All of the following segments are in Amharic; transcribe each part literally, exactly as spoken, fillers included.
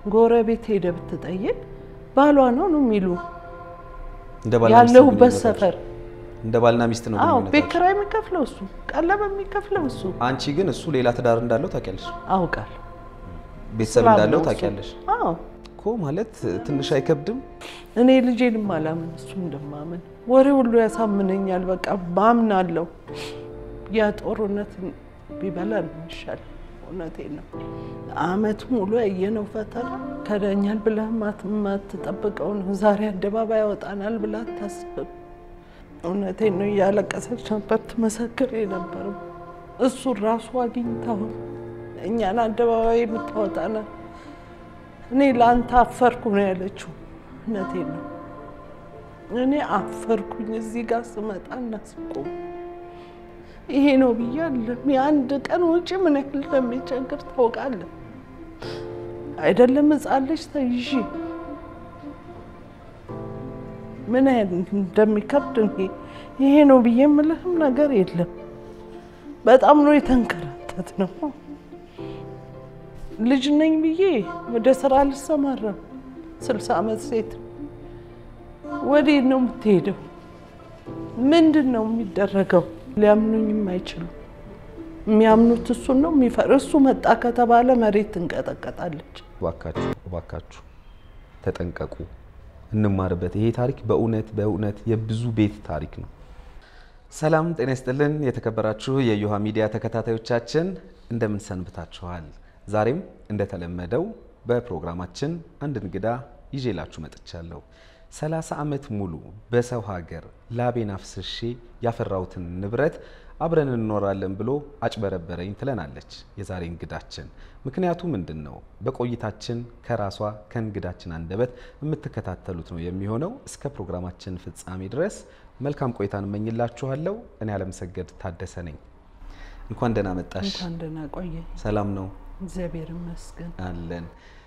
ጎረቤት ሄደ ብትጠይቅ ባሏ ነው ነው የሚሉ እንደ ባልና ያለው በሰፈር እንደ ባልና ሚስት ነው አዎ በክራይ የሚከፍለው እሱ ቀለብ የሚከፍለው እሱ አንቺ ግን እሱ ሌላ ትዳር እንዳለው ታውቂያለሽ አውቃለሁ ቤተሰብ እንዳለው ታውቂያለሽ አዎ እኮ ማለት ትንሽ አይከብድም እኔ ልጄንም አላምን እሱ እንደማመን ወሬ ሁሉ ያሳምነኛል በቃ ባምናለሁ ያ ጦርነት ቢበላል ይሻል እውነቴን ነው አመት ሙሉ ያየነው ፈተና ከዳኛል ብለህ ማትጠብቀው ነው ዛሬ አደባባይ ያወጣናል ብላ ታስብ እውነቴን ነው ያለቀሰች ነበር ትመሰክር ነበር እሱ ራሱ አግኝታው እኛን አደባባይ የምታወጣና እኔ ላንተ አፈርኩ ነው ያለችው እውነቴን ነው እኔ አፈርኩኝ እዚህ ጋር ስመጣና ስቆም ይሄ ነው ብያለሁ የአንድ ቀን ወጪ ምን ያህል እንደሚቸግር ታውቃለህ አይደለም ጻልሽ ተይጂ ምን ያህል እንደሚከብድ ይሄ ነው ብዬ የምልህም ነገር የለም በጣም ነው የተንከራተት ነው ልጅ ነኝ ብዬ ወደ ስራ ልሰማራ ስልሳ አመት ሴት ወዴት ነው የምትሄደው ምንድነው የሚደረገው ሊያምኑኝ የማይችሉ የሚያምኑት እሱ ነው የሚፈርሱ መጣ ከተባለ መሬት እንቀጠቀጣለች ዋካችሁ ዋካችሁ ተጠንቀቁ እንማርበት ይሄ ታሪክ በእውነት በእውነት የብዙ ቤት ታሪክ ነው ሰላም ጤና ይስጥልን የተከበራችሁ የዮሃ ሚዲያ ተከታታዮቻችን እንደምን ሰንብታችኋል ዛሬም እንደተለመደው በፕሮግራማችን አንድ እንግዳ ይዤላችሁ መጥቻለሁ ሰላሳ አመት ሙሉ በሰው ሀገር ላቤን አፍስሼ ያፈራውትን ንብረት አብረን እንኖራለን ብሎ አጭበረበረኝ ትለናለች የዛሬ እንግዳችን ምክንያቱ ምንድነው በቆይታችን ከራሷ ከእንግዳችን አንደበት የምትከታተሉት ነው የሚሆነው እስከ ፕሮግራማችን ፍጻሜ ድረስ መልካም ቆይታን እመኝላችኋለሁ እኔ አለምሰገድ ታደሰ ነኝ እንኳን ደህና መጣሽ እንኳን ደህና ቆየ ሰላም ነው እግዚአብሔር ይመስገን አለን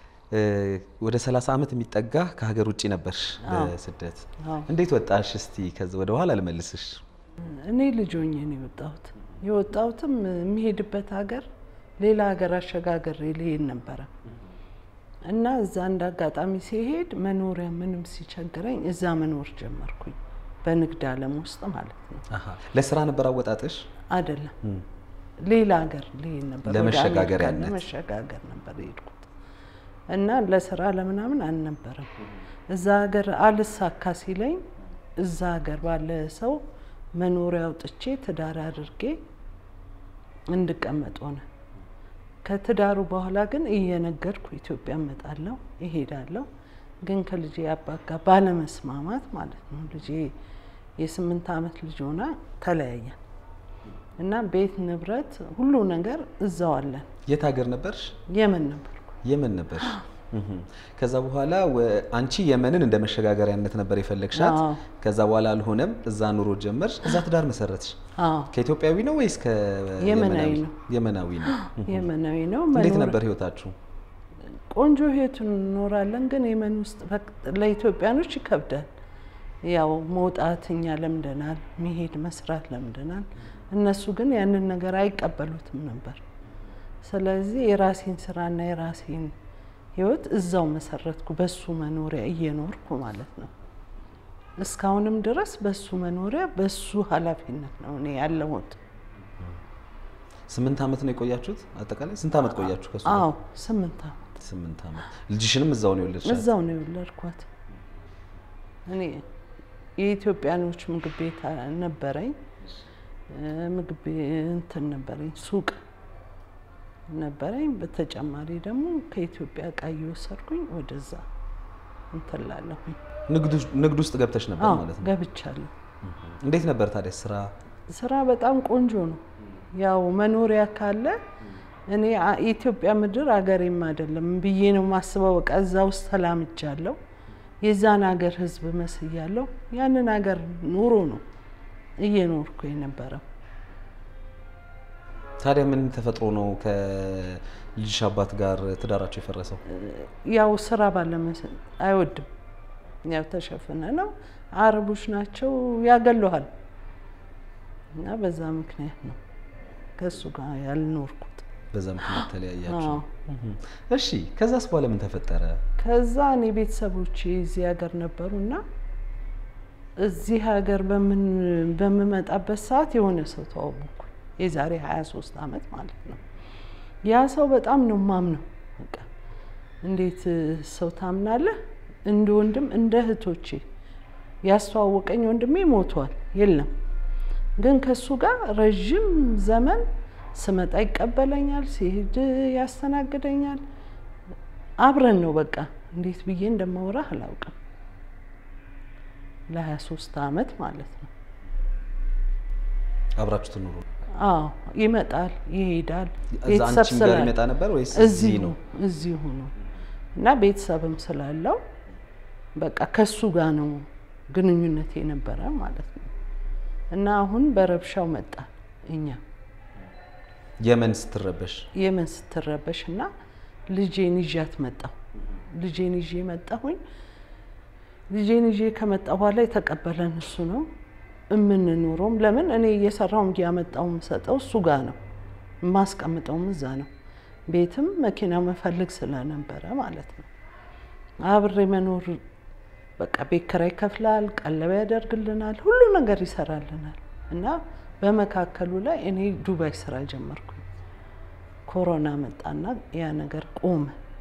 ወደ ሰላሳ አመት የሚጠጋ ከሀገር ውጪ ነበርሽ በስደት እንዴት ወጣሽ እስቲ ከዛ ወደ ኋላ ልመልስሽ እኔ ልጅ ሆኜ ነው የወጣሁት የወጣሁትም የሚሄድበት ሀገር ሌላ ሀገር አሸጋገር ልሄድ ነበር እና እዛ እንዳጋጣሚ ሲሄድ መኖሪያ ምንም ሲቸግረኝ እዛ መኖር ጀመርኩኝ በንግድ ዓለም ውስጥ ማለት ነው አሃ ለስራ ነበር አወጣጥሽ አይደለም ሌላ ሀገር ልሄድ ነበር ለመሸጋገሪያነት ለመሸጋገር ነበር የሄድኩት እና ለስራ ለምናምን አልነበረም እዛ ሀገር አልሳካ ሲለኝ እዛ ሀገር ባለ ሰው መኖሪያ አውጥቼ ትዳር አድርጌ እንድቀመጥ ሆነ ከትዳሩ በኋላ ግን እየነገርኩ ኢትዮጵያ መጣለሁ እሄዳለሁ ግን ከልጄ አባጋ ባለመስማማት ማለት ነው ልጄ የስምንት አመት ልጅ ሆና ተለያየን እና ቤት ንብረት ሁሉ ነገር እዛው አለን የት ሀገር ነበርሽ የመን ነበር የመን ነበር ከዛ በኋላ አንቺ የመንን እንደ መሸጋገሪያነት ነበር የፈለግሻት ከዛ በኋላ አልሆነም እዛ ኑሮ ጀመርሽ እዛ ትዳር መሰረትሽ አዎ ከኢትዮጵያዊ ነው ወይስ ከየመናዊ ነው የመናዊ ነው የመናዊ ነው እንዴት ነበር ህይወታችሁ ቆንጆ ህይወት ኖራለን ግን የመን ውስጥ ለኢትዮጵያኖች ይከብዳል ያው መውጣትኛ ለምደናል መሄድ መስራት ለምደናል እነሱ ግን ያንን ነገር አይቀበሉትም ነበር ስለዚህ የራሴን ስራና የራሴን ህይወት እዛው መሰረትኩ በሱ መኖሪያ እየኖርኩ ማለት ነው እስካሁንም ድረስ በሱ መኖሪያ በሱ ኃላፊነት ነው እኔ ያለሁት ስምንት አመት ነው የቆያችሁት አጠቃላይ ስንት አመት ቆያችሁ ከሱ አዎ ስምንት አመት ስምንት አመት ልጅሽንም እዛው ነው የወለድሻት እዛው ነው የወለድኳት እኔ የኢትዮጵያኖች ምግብ ቤት ነበረኝ ምግብ እንትን ነበረኝ ሱቅ ነበረኝ በተጨማሪ ደግሞ ከኢትዮጵያ ቃይ ወሰርኩኝ ወደዛ እንተላለሁ ንግዱ ንግዱ ውስጥ ገብተሽ ነበር ማለት ነው ገብቻለሁ እንዴት ነበር ታዲያ ስራ ስራ በጣም ቆንጆ ነው ያው መኖሪያ ካለ እኔ ኢትዮጵያ ምድር አገሬም አይደለም ብዬ ነው ማስበው ቀዛ ውስጥ ሰላምቻለሁ የዛን ሀገር ህዝብ መስያለሁ ያንን ሀገር ኑሮ ነው እየኖርኩ የነበረው ታዲያ ምን ተፈጥሮ ነው ከልጅሽ አባት ጋር ትዳራቸው የፈረሰው ያው ስራ ባለመስ አይወድም ያው ተሸፈነ ነው አረቦች ናቸው ያገሉሃል እና በዛ ምክንያት ነው ከሱ ጋር ያልኖርኩት በዛ ምክንያት ተለያያችሁ እሺ ከዛስ በኋላ ምን ተፈጠረ ከዛ እኔ ቤተሰቦቼ እዚህ ሀገር ነበሩና እዚህ ሀገር በምን በመመጣበት ሰዓት የሆነ ሰው ተዋወቅኩ የዛሬ ሃያ ሶስት አመት ማለት ነው ያ ሰው በጣም ነው ማምነው በቃ እንዴት ሰው ታምናለህ እንደ ወንድም እንደ እህቶቼ ያስተዋወቀኝ ወንድሜ ሞቷል የለም ግን ከሱ ጋር ረጅም ዘመን ስመጣ ይቀበለኛል ሲሄድ ያስተናግደኛል አብረን ነው በቃ እንዴት ብዬ እንደማወራህ አላውቅም ለሃያ ሶስት አመት ማለት ነው አብራችሁ ትኖሩ አዎ ይመጣል ይሄዳል ቤተሰብ ጋር ይመጣ ነበር ወይስ እዚህ ነው እዚህ ሆኖ እና ቤተሰብም ስላለው በቃ ከሱ ጋር ነው ግንኙነት የነበረ ማለት ነው እና አሁን በረብሻው መጣ እኛ የመን ስትረበሽ የመን ስትረበሽና ልጄን ይዣት መጣሁ ልጄን ይዤ መጣሁኝ ልጄን ይዤ ከመጣ በኋላ የተቀበለን እሱ ነው እምንኖረው ለምን እኔ እየሰራው ያመጣው መሰጠው እሱ ጋር ነው ማስቀምጠው እዛ ነው ቤትም መኪና መፈልግ ስለነበረ ማለት ነው አብሬ መኖር በቃ ቤት ኪራይ ከፍላል ቀለብ ያደርግልናል ሁሉ ነገር ይሰራልናል እና በመካከሉ ላይ እኔ ዱባይ ስራ ጀመርኩ ኮሮና መጣና ያ ነገር ቆመ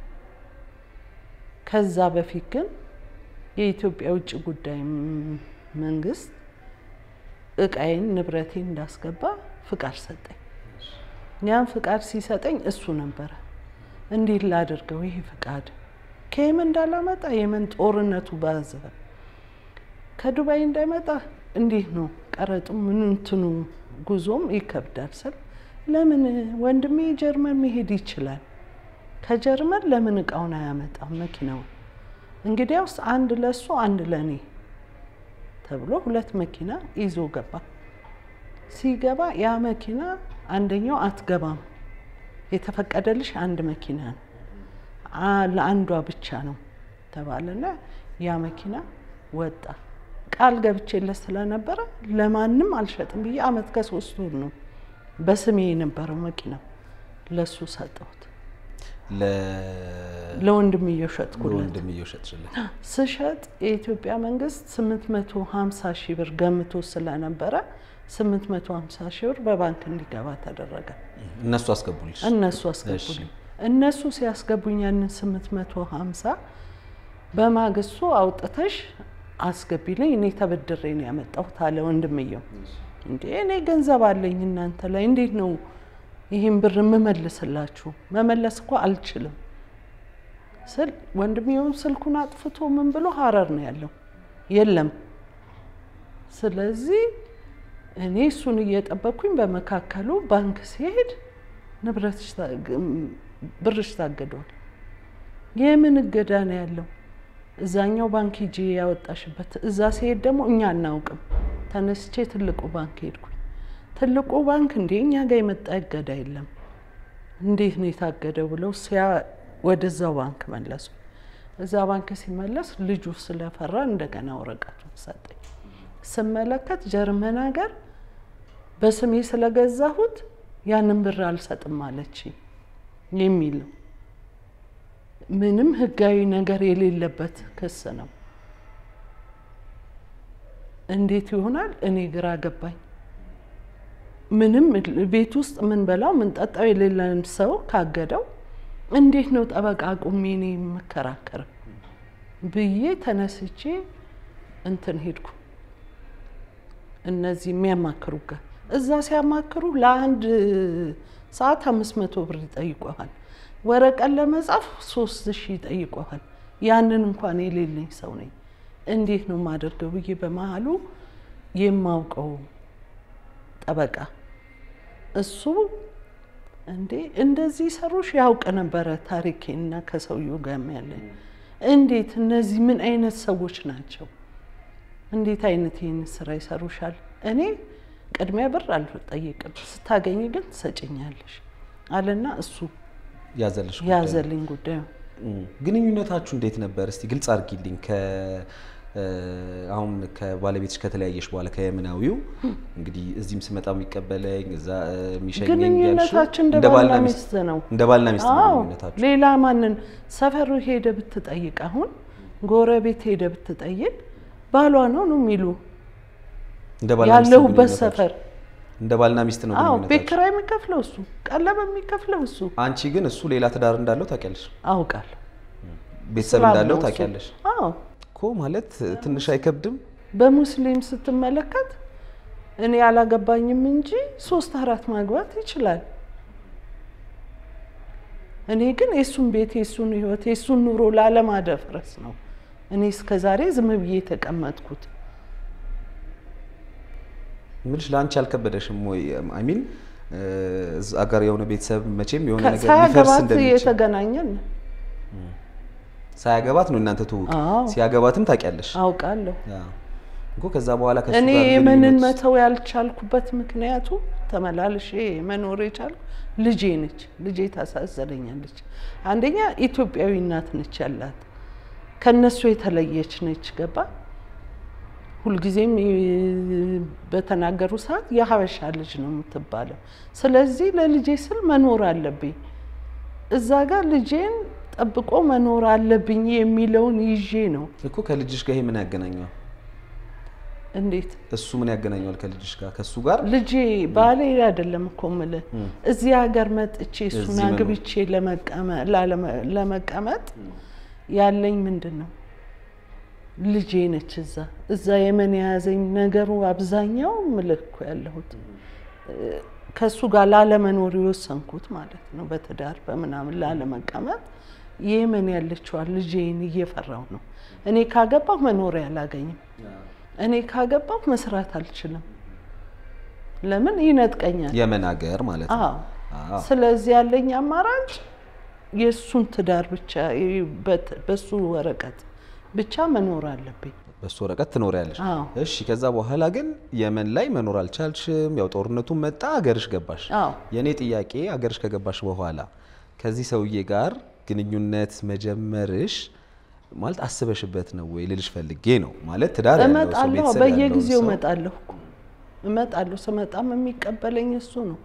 ከዛ በፊት ግን የኢትዮጵያ ውጭ ጉዳይ መንግስት እቃዬን ንብረቴን እንዳስገባ ፍቃድ ሰጠኝ ያን ፍቃድ ሲሰጠኝ እሱ ነበር እንዴት ላድርገው ይሄ ፍቃድ ከየመን እንዳላመጣ የመን ጦርነቱ ባዘበ ከዱባይ እንዳይመጣ እንዴት ነው ቀረጡ ምን እንትኑ ጉዞም ይከብዳል ስል ለምን ወንድሜ ጀርመን መሄድ ይችላል ከጀርመን ለምን እቃውን አያመጣም መኪናው እንግዲያውስ አንድ ለሱ አንድ ለኔ ተብሎ ሁለት መኪና ይዞ ገባ ሲገባ ያ መኪና አንደኛው አትገባም የተፈቀደልሽ አንድ መኪና ነው ለአንዷ ብቻ ነው ተባለና ያ መኪና ወጣ ቃል ገብቼለት ስለነበረ ለማንም አልሸጥም ብዬ አመት ከሶስት ወር ነው በስሜ የነበረው መኪና ለሱ ሰጠሁት ለ ለወንድም እየሸጥኩለት ለወንድም እየሸጥሽለት ስሸጥ የኢትዮጵያ መንግስት ስምንት መቶ ሃምሳ ሺህ ብር ገምቶ ስለነበረ ስምንት መቶ ሃምሳ ሺህ ብር በባንክ እንዲገባ ተደረገ እነሱ አስገቡልሽ እነሱ አስገቡልኝ እነሱ ሲያስገቡኝ ያንን ስምንት መቶ ሃምሳ በማግስቱ አውጥተሽ አስገቢልኝ እኔ ተበድሬ ነው ያመጣሁት አለ ወንድምየው እንዴ እኔ ገንዘብ አለኝ እናንተ ላይ እንዴት ነው ይሄን ብር መመለስላችሁ መመለስ እኮ አልችልም ስል ወንድምየው ስልኩን አጥፍቶ ምን ብሎ ሐረር ነው ያለው የለም ስለዚህ እኔ እሱን እየጠበቅኩኝ በመካከሉ ባንክ ሲሄድ ንብረትሽ ብርሽ ታገዷል የምን እገዳ ነው ያለው እዛኛው ባንክ ሂጂ ያወጣሽበት እዛ ሲሄድ ደግሞ እኛ እናውቅም ተነስቼ ትልቁ ባንክ ሄድኩኝ ትልቁ ባንክ እንደኛ ጋር የመጣ እገዳ የለም እንዴት ነው የታገደው ብለው ሲያ ወደዛው ባንክ መለሱ እዛ ባንክ ሲመለስ ልጁ ስለፈራ እንደገና ወረቀቱን ሰጠኝ ስመለከት ጀርመን ሀገር በስሜ ስለገዛሁት ያንን ብር አልሰጥም አለች የሚል ምንም ህጋዊ ነገር የሌለበት ክስ ነው እንዴት ይሆናል እኔ ግራ ገባኝ ምንም ቤት ውስጥ ምን በላው ምን ጠጣው የሌለን ሰው ካገደው እንዴት ነው ጠበቃ ቆሜ እኔ መከራከር ብዬ ተነስቼ እንትን ሄድኩ እነዚህ የሚያማክሩ ጋር እዛ ሲያማክሩ ለአንድ ሰዓት አምስት መቶ ብር ይጠይቁሃል ወረቀት ለመጻፍ ሶስት ሺህ ይጠይቁሃል ያንን እንኳን የሌለኝ ሰው ነኝ እንዴት ነው ማደርገው ብዬ በመሃሉ የማውቀው ጠበቃ እሱ እንዴ እንደዚህ ሰሩሽ ያውቅ ነበር ታሪኬና ከሰውየው ጋር ያለኝ እንዴት እነዚህ ምን አይነት ሰዎች ናቸው እንዴት አይነት ይሄን ስራ ይሰሩሻል እኔ ቅድሚያ ብር አልጠየቅም ስታገኝ ግን ትሰጪኛለሽ አለና እሱ ያዘልሽ ያዘልኝ ጉዳይ ግንኙነታችሁ እንዴት ነበር እስቲ ግልጽ አድርጊልኝ ከ አሁን ከባለቤትሽ ከተለያየሽ በኋላ ከየመናዊው እንግዲህ እዚህም ስመጣ የሚቀበለኝ እዛ የሚሸኘኝ ግንኙነታችን እንደባልና ሚስት ነው እንደባልና ሚስት ነው ግንኙነታችን ሌላ ማንን ሰፈሩ ሄደ ብትጠይቅ አሁን ጎረቤት ሄደ ብትጠይቅ ባሏ ነው ነው የሚሉ እንደባልና ሚስት ያለውበት ሰፈር እንደባልና ሚስት ነው ግንኙነታችን አዎ በክራይ የሚከፍለው እሱ ቀለብ የሚከፍለው እሱ አንቺ ግን እሱ ሌላ ትዳር እንዳለው ታውቂያለሽ አውቃለሁ ቤተሰብ እንዳለው ታውቂያለሽ አዎ ኮ ማለት ትንሽ አይከብድም በሙስሊም ስትመለከት እኔ ያላገባኝም እንጂ ሶስት አራት ማግባት ይችላል እኔ ግን የሱን ቤት የሱን ህይወት የሱን ኑሮ ላለማደፍረስ ነው እኔ እስከዛሬ ዝም ብዬ ተቀመጥኩት ምንሽ ላንቺ አልከበደሽም ወይ አይ ሚን አጋር የሆነ ቤተሰብ መቼም የሆነ ነገር ሊፈርስ እንደሚችል የተገናኘን ሳያገባት ነው እናንተ ተውቁ ሲያገባትም ታውቂያለሽ አውቃለሁ እንኮ ከዛ በኋላ ከሱ ጋር እኔ የመንን መተው ያልቻልኩበት ምክንያቱ ተመላልሼ መኖር የቻልኩ ልጄ ነች ልጄ ታሳዘለኛለች አንደኛ ኢትዮጵያዊ እናት ነች ያላት ከነሱ የተለየች ነች ገባ ሁሉ ጊዜም በተናገሩ ሰዓት የሐበሻ ልጅ ነው የምትባለው ስለዚህ ለልጄ ስል መኖር አለብኝ እዛ ጋር ልጄን ጠብቆ መኖር አለብኝ የሚለውን ይዤ ነው እኮ ከልጅሽ ጋር ምን ያገናኛው እንዴት እሱ ምን ያገናኛል ከልጅሽ ጋር ከሱ ጋር ልጄ ባሌ አይደለም እኮ ማለት እዚህ ሀገር መጥቼ እሱና ግብቼ ለመቀመጥ ለመቀመጥ ያለኝ ምንድነው ልጄ ነች እዛ እዛ የመን ያዘኝ ነገሩ አብዛኛው ምልክቱ ያለሁት ከሱ ጋር ላለመኖር ይወሰንኩት ማለት ነው በትዳር በመናምን ላለመቀመጥ የመን ያለችው ልጄን እየፈራው ነው እኔ ካገባው መኖር ያላገኝም እኔ ካገባው መስራት አልችልም ለምን ይነጥቀኛል የመን ሀገር ማለት ነው አዎ ስለዚህ ያለኝ አማራጭ የሱን ትዳር ብቻ በሱ ወረቀት ብቻ መኖር አለብኝ በሱ ወረቀት ትኖሪያለሽ እሺ ከዛ በኋላ ግን የመን ላይ መኖር አልቻልሽም ያው ጦርነቱ መጣ ሀገርሽ ገባሽ የኔ ጥያቄ ሀገርሽ ከገባሽ በኋላ ከዚህ ሰውዬ ጋር ግንኙነት መጀመርሽ ማለት አስበሽበት ነው ወይ ልልሽ ፈልጌ ነው ማለት ትዳር ያለው ሰው ቤተሰብ ያለው በየጊዜው መጣለሁ እመጣለሁ ስመጣም የሚቀበለኝ እሱ ነው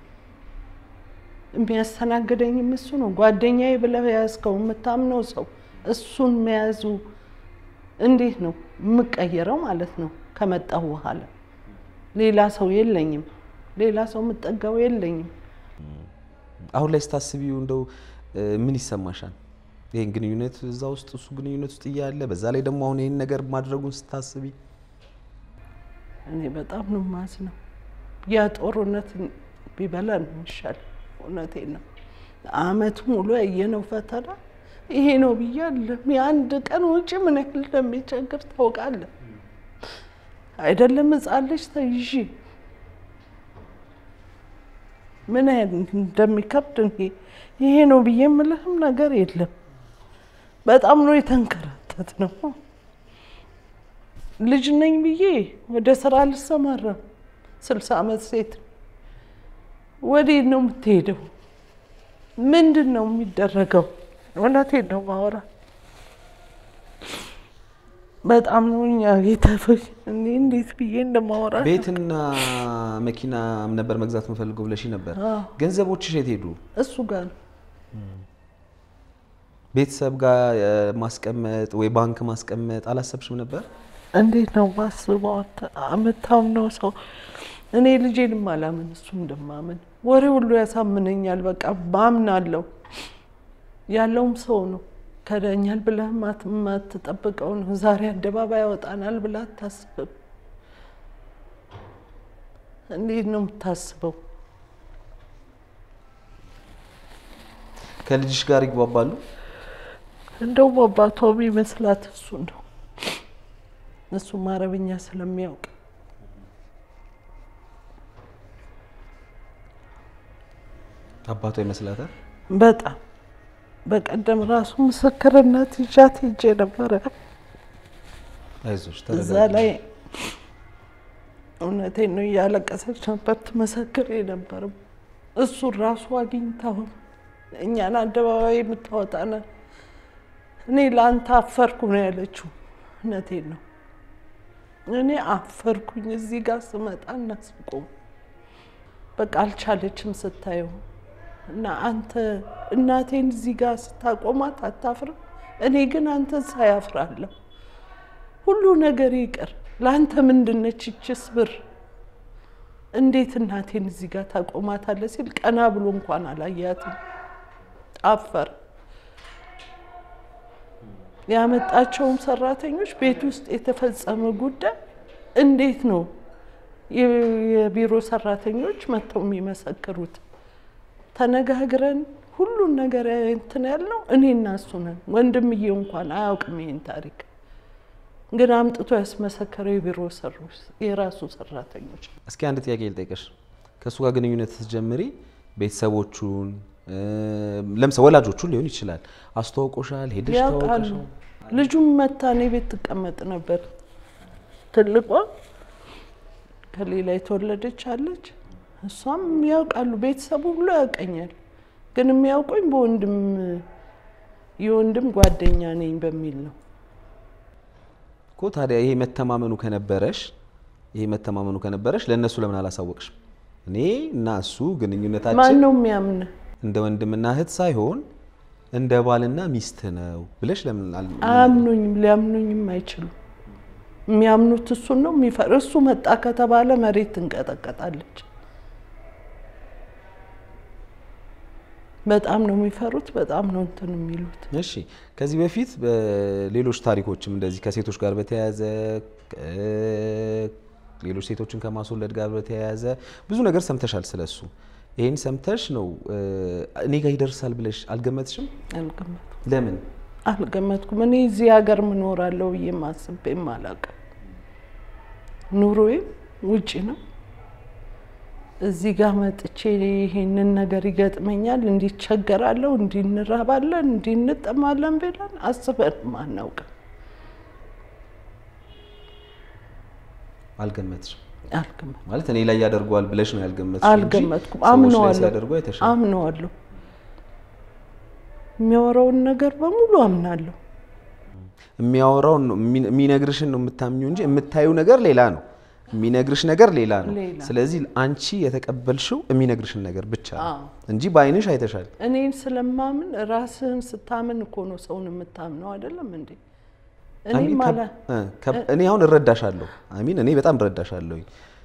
የሚያስተናግደኝ እሱ ነው ጓደኛዬ ብለህ ያስከው የምታምነው ሰው እሱን መያዙ እንዴት ነው የምቀየረው ማለት ነው ከመጣው በኋላ ሌላ ሰው የለኝም ሌላ ሰው መጠጋው የለኝም አሁን ላይ ስታስቢው እንደው ምን ይሰማሻል ይሄን ግንኙነት እዛ ውስጥ እሱ ግንኙነት ውስጥ ያለ በዛ ላይ ደግሞ አሁን ይሄን ነገር ማድረጉን ስታስቢ እኔ በጣም ነው ማዝነው ያ ጦርነት ቢበላን ይሻል እውነቴን ነው አመት ሙሉ ያየነው ፈተና ይሄ ነው ብያለሁ የአንድ ቀን ወጪ ምን ያህል እንደሚቸግር ታውቃለህ አይደለም ጻልሽ ተይጂ ምን ያህል እንደሚከብድ ይሄ ነው ብዬ የምልህም ነገር የለም በጣም ነው የተንከራተት ነው ልጅ ነኝ ብዬ ወደ ስራ ልሰማራ ስልሳ አመት ሴት ወዴት ነው የምትሄደው ምንድነው የሚደረገው እውነቴን ነው ማወራ በጣም ነው እኛ የተፈሽ እኔ እንዴት ብዬ እንደማወራ ቤትና መኪና ነበር መግዛት መፈልገው ብለሽ ነበር ገንዘቦችሽ የት ሄዱ እሱ ጋር ቤተሰብ ጋር ማስቀመጥ ወይ ባንክ ማስቀመጥ አላሰብሽም ነበር እንዴት ነው ማስበው አመታም ነው ሰው እኔ ልጄን ማላምን እሱ እንደማምን ወሬ ሁሉ ያሳምነኛል በቃ ባምናለሁ ያለውም ሰው ነው ከደኛል ብለህ ማትጠብቀው ነው ዛሬ አደባባይ ያወጣናል ብላ ታስብ እንዴት ነው የምታስበው ከልጅሽ ጋር ይግባባሉ እንደው አባቷ ቢመስላት እሱ ነው እሱ አረብኛ ስለሚያውቅ አባቷ ይመስላታል በጣም በቀደም ራሱ መስከረናት ይጃት ይጄ ነበር አይዞሽ እዛ ላይ እውነቴን ነው ያለቀሰች ነበር ትመሰክር ነበር እሱ ራሱ አግኝታው እኛን አደባባይ የምታወጣና እኔ ላንተ አፈርኩ ነው ያለችው እውነቴን ነው እኔ አፈርኩኝ እዚህ ጋር ስመጣ እናስቆም በቃ አልቻለችም ስታየው እና አንተ እናቴን እዚህ ጋር ስታቆማት አታፍርም? እኔ ግን አንተ ሳያፍራለሁ ሁሉ ነገር ይቀር ላንተ ምንድነች እቺስ ብር እንዴት እናቴን እዚህ ጋር ታቆማታለህ ሲል ቀና ብሎ እንኳን አላያትም አፈር ያመጣቸውም ሰራተኞች ቤት ውስጥ የተፈጸመ ጉዳይ እንዴት ነው የቢሮ ሰራተኞች መተው የሚመሰክሩት ተነጋግረን ሁሉ ነገር እንትን ያለው እኔና እሱ ነን ወንድምዬ እንኳን አያውቅም ይሄን ታሪክ ግን አምጥቶ ያስመሰከረው የቢሮ ሰራተኞች የራሱ ሰራተኞች እስኪ አንድ ጥያቄ ልጠይቅሽ ከሱ ጋር ግንኙነት ስትጀምሪ ቤተሰቦቹን ለምሳሌ ወላጆቹን ሊሆን ይችላል አስተዋውቆሻል ሄደሽ ታውቀሽ ልጁም መታኔ ቤት ተቀመጥ ነበር ትልቋ ከሌላ የተወለደች አለች እሷም ያውቃሉ ቤተሰቡ ሁሉ ያውቀኛል ግን የሚያውቁኝ በወንድም የወንድም ጓደኛ ነኝ በሚል ነው እኮ ታዲያ ይሄ መተማመኑ ከነበረሽ ይሄ መተማመኑ ከነበረሽ ለነሱ ለምን አላሳወቅሽ እኔ እና እሱ ግንኙነታችን ማን ነው የሚያምን እንደ ወንድምና እህት ሳይሆን እንደ ባልና ሚስት ነው ብለሽ ለምን አምኑኝም ሊያምኑኝም አይችሉም የሚያምኑት እሱ ነው የሚፈርሱ መጣ ከተባለ መሬት እንቀጠቀጣለች በጣም ነው የሚፈሩት በጣም ነው እንትን የሚሉት እሺ ከዚህ በፊት በሌሎች ታሪኮችም እንደዚህ ከሴቶች ጋር በተያያዘ ሌሎች ሴቶችን ከማስወለድ ጋር በተያያዘ ብዙ ነገር ሰምተሻል ስለሱ ይሄን ሰምተሽ ነው እኔ ጋር ይደርሳል ብለሽ አልገመትሽም አልገመትኩም ለምን አልገመትኩም እኔ እዚህ ሀገር ምኖራለሁ በየማስበም ማላቀ ኑሮዬ ውጪ ነው እዚህ ጋር መጥቼ ይሄንን ነገር ይገጥመኛል እንዲቸገራለሁ እንዲንራባለን እንዲንጠማለን ብለን አስበን ማናውቅ አልገመትሽም አልገመት ማለት እኔ ላይ ያደርጓል ብለሽ ነው ያልገመትሽ አልገመትኩም አምነዋለሁ አምነዋለሁ የሚያወራውን ነገር በሙሉ አምናለሁ የሚያወራው የሚነግርሽን ነው የምታምኚው እንጂ የምታዩ ነገር ሌላ ነው የሚነግርሽ ነገር ሌላ ነው ስለዚህ አንቺ የተቀበልሽው የሚነግርሽን ነገር ብቻ እንጂ ባይንሽ አይተሻል እኔን ስለማምን ራስህን ስታምን እኮ ነው ሰውን የምታምነው አይደለም እንዴ እኔ ማለት እኔ አሁን እረዳሻለሁ አሚን እኔ በጣም እረዳሻለሁ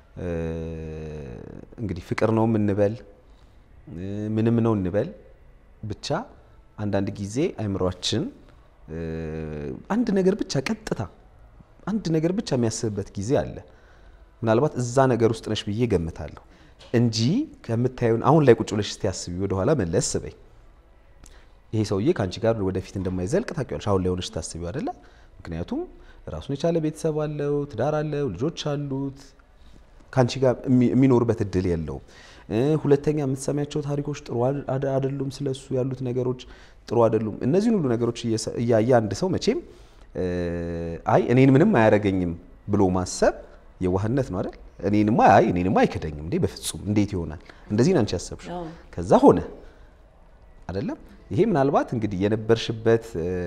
እንግዲህ ፍቅር ነው እንበል ምንም ነው እንበል ብቻ አንዳንድ ጊዜ አይምሮአችን አንድ ነገር ብቻ ቀጥታ አንድ ነገር ብቻ የሚያስብበት ጊዜ አለ ምናልባት እዛ ነገር ውስጥ ነሽ ብዬ ገምታለሁ እንጂ ከምታዩን አሁን ላይ ቁጭ ብለሽ እስቲ ወደ ኋላ መለስ በይ ይሄ ሰውዬ ካንቺ ጋር ወደፊት እንደማይዘልቅ ታውቂያለሽ አሁን ላይ ሆነሽ ታስቢው አይደለ ምክንያቱም ራሱን የቻለ ቤተሰብ አለው ትዳር አለው ልጆች አሉት ካንቺ ጋር የሚኖርበት እድል የለውም ሁለተኛ የምትሰማያቸው ታሪኮች ጥሩ አይደሉም ስለሱ ያሉት ነገሮች ጥሩ አይደሉም እነዚህ ሁሉ ነገሮች እያያ አንድ ሰው መቼም አይ እኔን ምንም አያረጋኝም ብሎ ማሰብ የዋህነት ነው አይደል እኔንማ አይ እኔንማ አይከደኝም እንዴ በፍጹም እንዴት ይሆናል እንደዚህ አንቺ ያሰብሽ ከዛ ሆነ አይደለም ይሄ ምናልባት እንግዲህ የነበርሽበት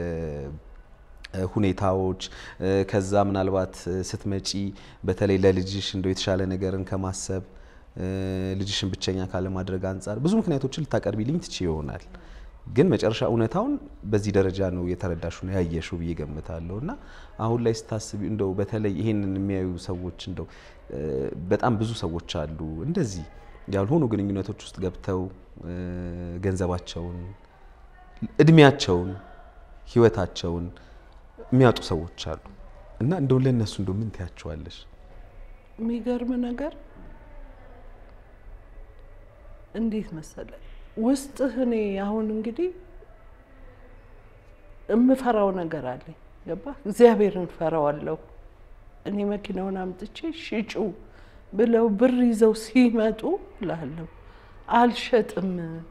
ሁኔታዎች ከዛ ምናልባት ስትመጪ በተለይ ለልጅሽ እንደው የተሻለ ነገርን ከማሰብ ልጅሽን ብቸኛ ካለ ማድረግ አንፃር ብዙ ምክንያቶችን ልታቀርቢልኝ ትቺ ይሆናል ግን መጨረሻ እውነታውን በዚህ ደረጃ ነው የተረዳሽው ነው ያየሽው ብዬ ገምታለሁና አሁን ላይ ስታስቢ እንደው በተለይ ይሄንን የሚያዩ ሰዎች እንደው በጣም ብዙ ሰዎች አሉ እንደዚህ ያልሆኑ ግንኙነቶች ውስጥ ገብተው ገንዘባቸውን እድሜያቸውን ህይወታቸውን የሚያጡ ሰዎች አሉ እና እንደው ለነሱ እንደው ምን ታያቸዋለሽ የሚገርም ነገር እንዴት መሰለ ውስጥህ እኔ አሁን እንግዲህ እምፈራው ነገር አለ ገባ እግዚአብሔርን ፈራዋለሁ እኔ መኪናውን አምጥቼ ሽጩ ብለው ብር ይዘው ሲመጡ ላለው አልሸጥም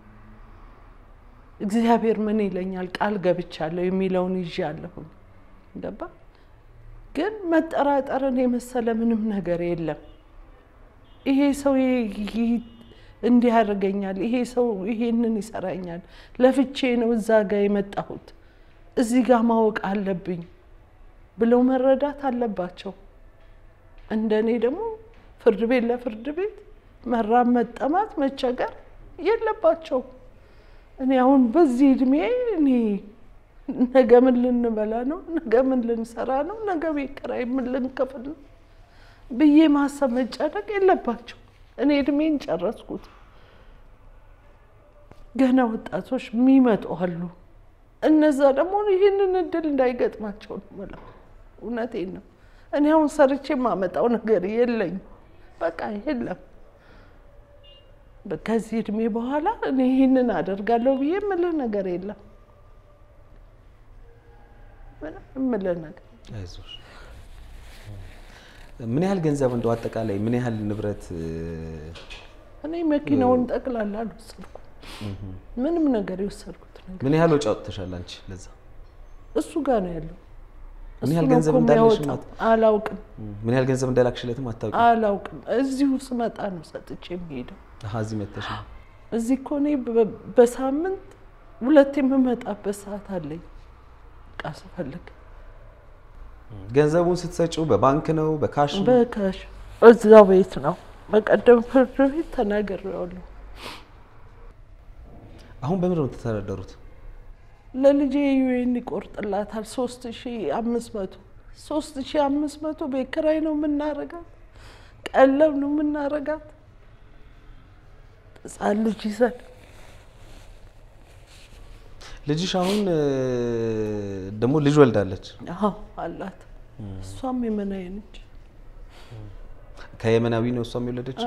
እግዚአብሔር ምን ይለኛል ቃል ገብቻለሁ የሚለውን ይዣለሁ ገባ ግን መጠራጠርን የመሰለ ምንም ነገር የለም ይሄ ሰው እንዲህ ያደርገኛል ይሄ ሰው ይሄንን ይሰራኛል ለፍቼ ነው እዛ ጋር የመጣሁት እዚህ ጋር ማወቅ አለብኝ ብለው መረዳት አለባቸው እንደኔ ደግሞ ፍርድ ቤት ለፍርድ ቤት መራም መጠማት መቸገር የለባቸው። እኔ አሁን በዚህ እድሜ እኔ ነገ ምን ልንበላ ነው? ነገ ምን ልንሰራ ነው? ነገ ቤት ኪራይ ምን ልንከፍል ነው ብዬ ማሰብ መጨነቅ የለባቸው። እኔ እድሜን ጨረስኩት። ገና ወጣቶች የሚመጡ አሉ። እነዛ ደግሞ ይህንን እድል እንዳይገጥማቸው ነው ማለት እውነቴን ነው። እኔ አሁን ሰርቼ ማመጣው ነገር የለኝ በቃ የለም። ከዚህ እድሜ በኋላ እኔ ይሄንን አደርጋለሁ ብዬ ምልህ ነገር የለም። ምልህ ነገር አይዞሽ። ምን ያህል ገንዘብ እንደው አጠቃላይ ምን ያህል ንብረት? እኔ መኪናውን ጠቅላላ አልወሰድኩም። ምንም ነገር የወሰድኩት ነገር። ምን ያህል ወጪ አውጥተሻል አንቺ ለዛ? እሱ ጋር ነው ያለው። ምን ያህል ገንዘብ እንዳለሽ አላውቅም። ምን ያህል ገንዘብ እንዳላክሽለትም አታውቂም? አላውቅም። እዚሁ ስመጣ ነው ሰጥቼ የምሄደው። አሃ እዚህ መጥተሽ ነው? እዚህ እኮ እኔ በሳምንት ሁለት የምመጣበት ሰዓት አለኝ ዕቃ ስፈልግ። ገንዘቡን ስትሰጪው በባንክ ነው በካሽ ነው? በካሽ እዛው ቤት ነው። በቀደም ፍርድ ቤት ተናግሬዋለሁ። አሁን በምን ነው ተተዳደሩት? ለልጄ ዩኤን ይቆርጥላታል ሶስት ሺህ አምስት መቶ ሶስት ሺህ አምስት መቶ ቤት ኪራይ ነው የምናረጋት፣ ቀለብ ነው የምናረጋት። ሕፃን ልጅ ይዘን ልጅሽ አሁን ደግሞ ልጅ ወልዳለች? አዎ አላት። እሷም የመናዊ ነች። ከየመናዊ ነው እሷም የወለደችው?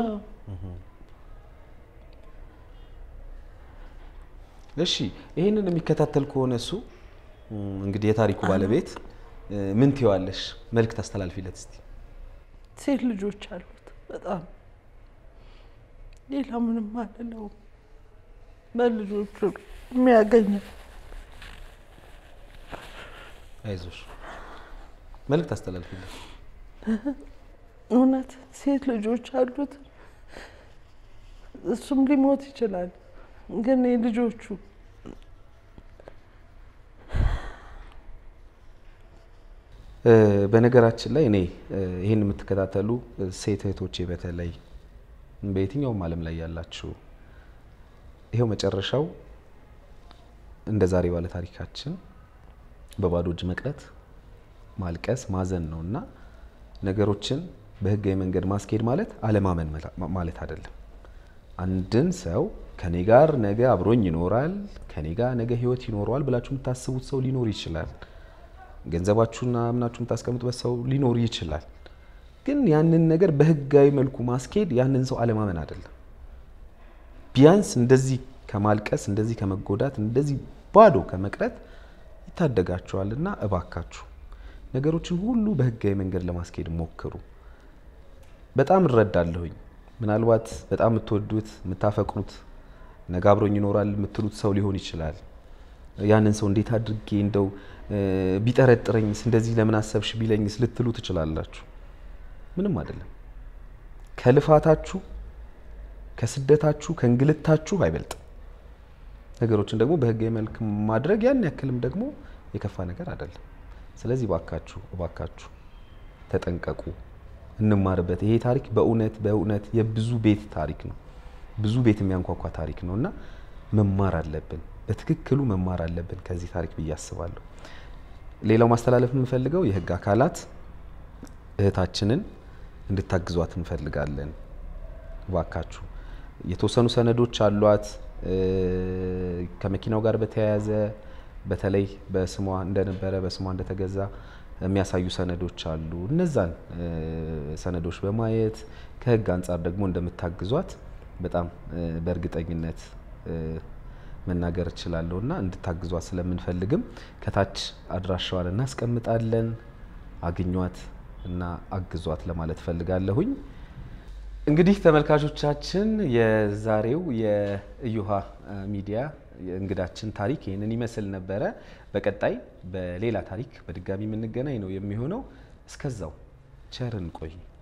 እሺ ይሄንን የሚከታተል ከሆነ እሱ እንግዲህ የታሪኩ ባለቤት ምን ትይዋለሽ? መልእክት አስተላልፊለት እስቲ። ሴት ልጆች አሉት በጣም ሌላ ምንም አይደለም። በልጆቹ የሚያገኘው አይዞሽ መልእክት አስተላልፊለት። እውነት ሴት ልጆች አሉት። እሱም ሊሞት ይችላል ግን ልጆቹ በነገራችን ላይ እኔ ይሄን የምትከታተሉ ሴት እህቶቼ በተለይ በየትኛውም ዓለም ላይ ያላችሁ ይሄው መጨረሻው እንደ ዛሬ ባለ ታሪካችን በባዶ እጅ መቅረት፣ ማልቀስ፣ ማዘን ነውና ነገሮችን በህጋዊ መንገድ ማስኬድ ማለት አለማመን ማለት አይደለም። አንድን ሰው ከኔ ጋር ነገ አብሮኝ ይኖራል፣ ከኔ ጋር ነገ ህይወት ይኖራል ብላችሁ የምታስቡት ሰው ሊኖር ይችላል። ገንዘባችሁና ምናችሁ የምታስቀምጡበት ሰው ሊኖር ይችላል። ግን ያንን ነገር በህጋዊ መልኩ ማስኬድ ያንን ሰው አለማመን አይደለም። ቢያንስ እንደዚህ ከማልቀስ፣ እንደዚህ ከመጎዳት፣ እንደዚህ ባዶ ከመቅረት ይታደጋችኋልና እባካችሁ ነገሮችን ሁሉ በህጋዊ መንገድ ለማስኬድ ሞክሩ። በጣም እረዳለሁኝ። ምናልባት በጣም የምትወዱት የምታፈቅሩት ነገ አብሮኝ ይኖራል የምትሉት ሰው ሊሆን ይችላል። ያንን ሰው እንዴት አድርጌ እንደው ቢጠረጥረኝስ እንደዚህ ለምን አሰብሽ ቢለኝስ ልትሉ ትችላላችሁ። ምንም አይደለም። ከልፋታችሁ ከስደታችሁ ከእንግልታችሁ አይበልጥም። ነገሮችን ደግሞ በህጋዊ መልክ ማድረግ ያን ያክልም ደግሞ የከፋ ነገር አይደለም። ስለዚህ ባካችሁ ባካችሁ ተጠንቀቁ፣ እንማርበት። ይሄ ታሪክ በእውነት በእውነት የብዙ ቤት ታሪክ ነው። ብዙ ቤት የሚያንኳኳ ታሪክ ነውና መማር አለብን፣ በትክክሉ መማር አለብን ከዚህ ታሪክ ብዬ አስባለሁ። ሌላው ማስተላለፍ የምፈልገው የህግ አካላት እህታችንን እንድታግዟት እንፈልጋለን። ባካችሁ የተወሰኑ ሰነዶች አሏት ከመኪናው ጋር በተያያዘ በተለይ በስሟ እንደነበረ በስሟ እንደተገዛ የሚያሳዩ ሰነዶች አሉ። እነዛን ሰነዶች በማየት ከህግ አንፃር ደግሞ እንደምታግዟት በጣም በእርግጠኝነት መናገር እችላለሁና እንድታግዟት ስለምንፈልግም ከታች አድራሻዋን እናስቀምጣለን። አግኟት እና አግዟት ለማለት ፈልጋለሁኝ። እንግዲህ ተመልካቾቻችን የዛሬው የእዮሃ ሚዲያ እንግዳችን ታሪክ ይሄንን ይመስል ነበረ። በቀጣይ በሌላ ታሪክ በድጋሚ የምንገናኝ ነው የሚሆነው። እስከዛው ቸር እንቆይ።